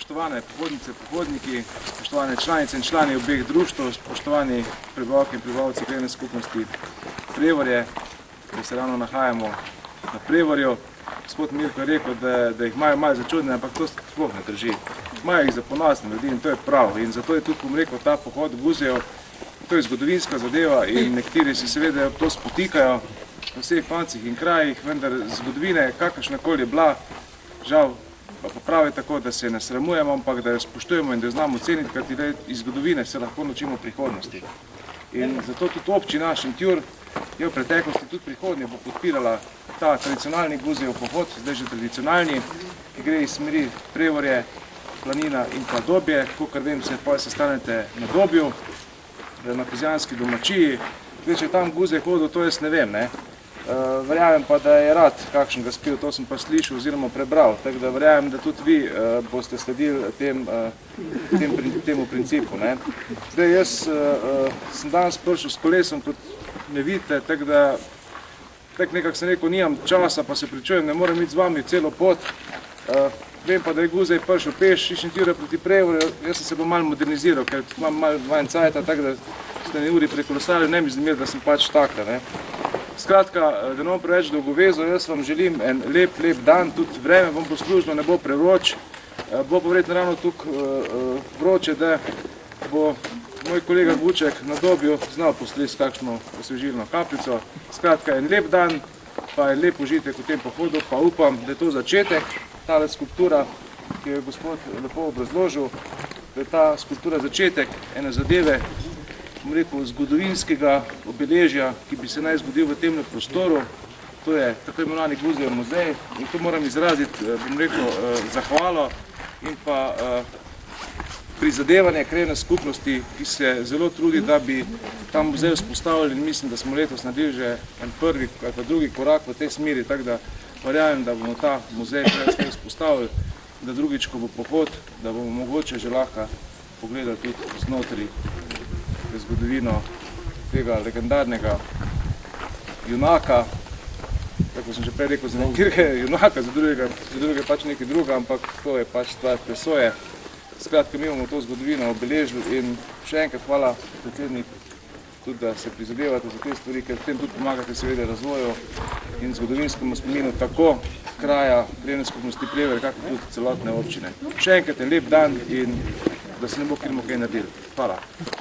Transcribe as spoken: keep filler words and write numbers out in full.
Spoštovane pohodnice, pohodniki, spoštovane članice in člani obeh društv, spoštovani prebivalke in prebivalci krajevne skupnosti Prevorje, ki se ravno nahajamo na Prevorju. Gospod Mirko je rekel, da, da jih imajo malo začudne, ampak to sploh ne drži. Imajo jih za ponosne ljudi in to je prav. In zato je tudi, bom rekel, ta pohod v Guzejev, to je zgodovinska zadeva in nekateri se seveda to spotikajo v vseh koncih in krajih, vendar zgodovine, kakršnakoli je bila, žal pa pravi tako, da se ne sramujemo, ampak da jo spoštujemo in da jo znamo ceniti, kajti iz zgodovine se lahko naučimo v prihodnosti. In zato tudi občina Šentjur je v preteklosti tudi prihodnje bo podpirala ta tradicionalni Guzejev pohod, zdaj že tradicionalni, ki gre iz smeri Prevorje, Planina in pa Dobje. Kakor vem, se pa sestanete na Dobju, na Kozjanski domačiji. Zdaj, če je tam Guzej hodil, to jaz ne vem, ne. Verjamem pa, da je rad kakšnega spil, to sem pa slišal oziroma prebral, tako da verjamem, da tudi vi boste sledili temu principu. Zdaj, jaz sem danes prišel s kolesom, kot ne vidite, tako da tako nekako sem rekel, nimam časa, pa se pričujem, ne morem iti z vami celo pot. Vem pa, da je Guzej prišel peš iz Šentjurja proti Prevorju, jaz sem se bo malo moderniziral, ker imam malo manj cajta, tako da ste ne uri prekolesali, ne mi zmer, da sem pač takle. Skratka, da ne bom preveč dolgovezal, jaz vam želim en lep, lep dan, tudi vreme vam bo služno, ne bo prevroč. Bo pa verjetno ravno tukaj vroče, da bo moj kolega Vuček na Dobju znal poslušati kakšno osvežilno kapljico. Skratka, en lep dan, pa en lep užitek v tem pohodu, pa upam, da je to začetek, tale skulptura, ki jo je gospod lepo obrazložil, da je ta skulptura začetek ene zadeve, bom rekel, zgodovinskega obeležja, ki bi se naj zgodil v tem prostoru. To je tako imenovani Guzejev muzej in to moram izraziti, bom rekel, zahvalo in pa prizadevanje krajevne skupnosti, ki se zelo trudi, da bi ta muzej vzpostavili in mislim, da smo letos naredili že en prvi ali pa drugi korak v tej smeri, tako da verjamem, da bomo ta muzej prej vzpostavili, da drugič, ko bo pohod, da bomo mogoče že lahko pogledali tudi znotri zgodovino tega legendarnega junaka, tako sem že prej rekel, za nekega junaka, za drugega pač nekaj druga, ampak to je pač stvar presoje. Skratka, mi bomo to zgodovino obeležili in še enkrat hvala, predsednik, tudi da se prizadevate za te stvari, ker v tem tudi pomagate seveda razvoju in zgodovinskemu spominu tako kraja, krajevne skupnosti Prevorje, kako tudi celotne občine. Še enkrat en lep dan in da se ne bo kaj naredili. Hvala.